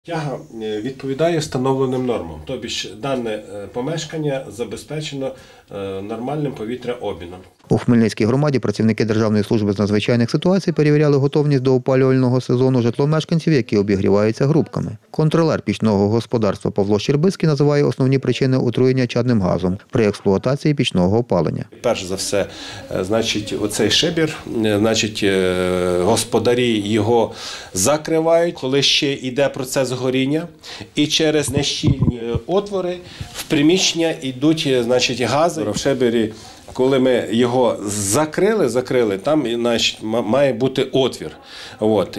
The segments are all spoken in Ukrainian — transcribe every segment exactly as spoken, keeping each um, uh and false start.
Тяга відповідає встановленим нормам, тобто дане помешкання забезпечено нормальним повітряобміном. У Хмельницькій громаді працівники Державної служби з надзвичайних ситуацій перевіряли готовність до опалювального сезону житло мешканців, які обігріваються групками. Контролер пічного господарства Павло Щербицький називає основні причини отруєння чадним газом при експлуатації пічного опалення. Перш за все, значить, оцей шибір, значить, господарі його закривають, коли ще йде процес горіння, і через нещільні отвори в приміщення йдуть, значить, гази. В шибері, коли ми його закрили, закрили, там, значить, має бути отвір. От.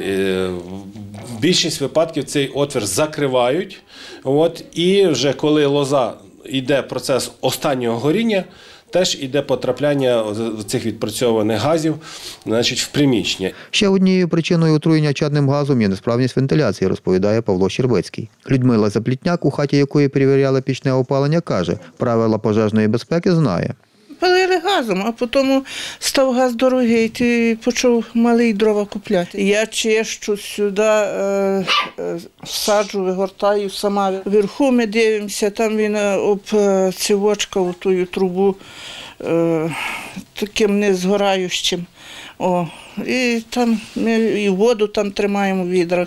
В більшість випадків цей отвір закривають, от. І вже коли лоза йде процес останнього горіння, теж йде потрапляння цих відпрацьованих газів, значить, в приміщення. Ще однією причиною отруєння чадним газом є несправність вентиляції, розповідає Павло Щербицький. Людмила Заплітняк, у хаті якої перевіряли пічне опалення, каже, правила пожежної безпеки знає. Палили газом, а потім став газ дорогий, ти почав малий дрова купляти. Я чищу сюди, е, е, саджу, вигортаю сама. Вверху ми дивимося, там він об цівочка, у ту трубу, е, таким незгораючим. О, і там ми і воду там тримаємо в відрах.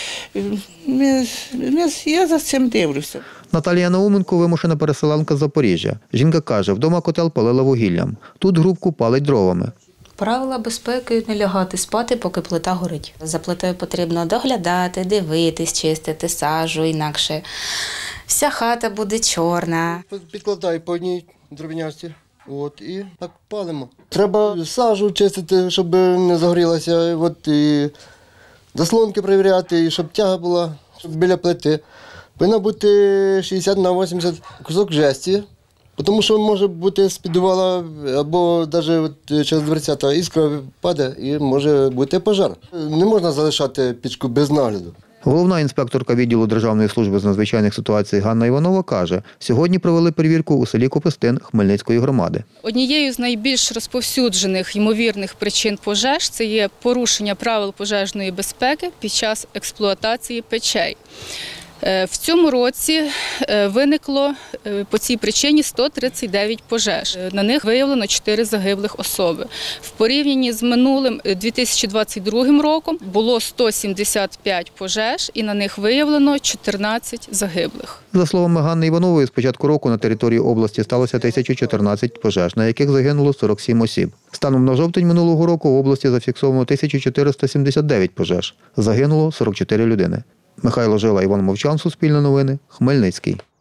Ми, ми, я за цим дивлюся. Наталія Науменко – вимушена переселенка з Запоріжжя. Жінка каже, вдома котел палила вугіллям. Тут грубку палить дровами. Правила безпеки – не лягати спати, поки плита горить. За плитою потрібно доглядати, дивитись, чистити сажу, інакше вся хата буде чорна. Підкладай по одній дров'яності. От, і так палимо. Треба сажу чистити, щоб не загорілася, от, і заслонки перевіряти, і щоб тяга була, щоб біля плити. Повинна бути шістдесят на вісімдесят кусок жесті, тому що може бути з-підвала або навіть через дверцята іскра падає і може бути пожар. Не можна залишати пічку без нагляду. Головна інспекторка відділу Державної служби з надзвичайних ситуацій Ганна Іванова каже, сьогодні провели перевірку у селі Копистин Хмельницької громади. Однією з найбільш розповсюджених ймовірних причин пожеж – це є порушення правил пожежної безпеки під час експлуатації печей. В цьому році виникло по цій причині сто тридцять дев'ять пожеж. На них виявлено чотири загиблих особи. В порівнянні з минулим дві тисячі двадцять другим роком було сто сімдесят п'ять пожеж і на них виявлено чотирнадцять загиблих. За словами Ганни Іванової, з початку року на території області сталося тисяча чотирнадцять пожеж, на яких загинуло сорок сім осіб. Станом на жовтень минулого року в області зафіксовано тисячу чотириста сімдесят дев'ять пожеж. Загинуло сорок чотири людини. Михайло Жила, Іван Мовчан, Суспільне новини, Хмельницький.